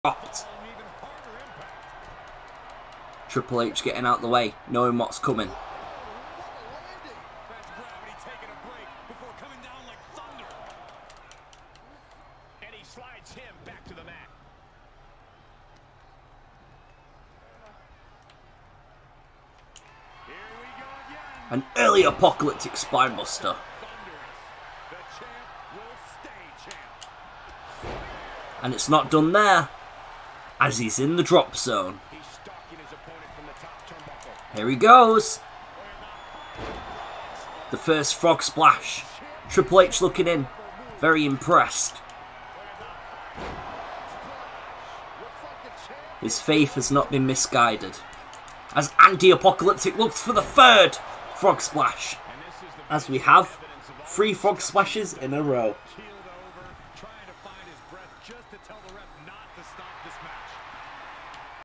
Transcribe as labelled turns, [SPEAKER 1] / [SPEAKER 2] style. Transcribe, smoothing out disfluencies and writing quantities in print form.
[SPEAKER 1] dropped. Triple H getting out the way, knowing what's coming. An early Apocalyptic Spinebuster. And it's not done there, as he's in the drop zone. Here he goes. The first frog splash. Triple H looking in, very impressed. His faith has not been misguided, as Anti-Apocalyptic looks for the third frog splash, as we have 3 frog splashes in a row.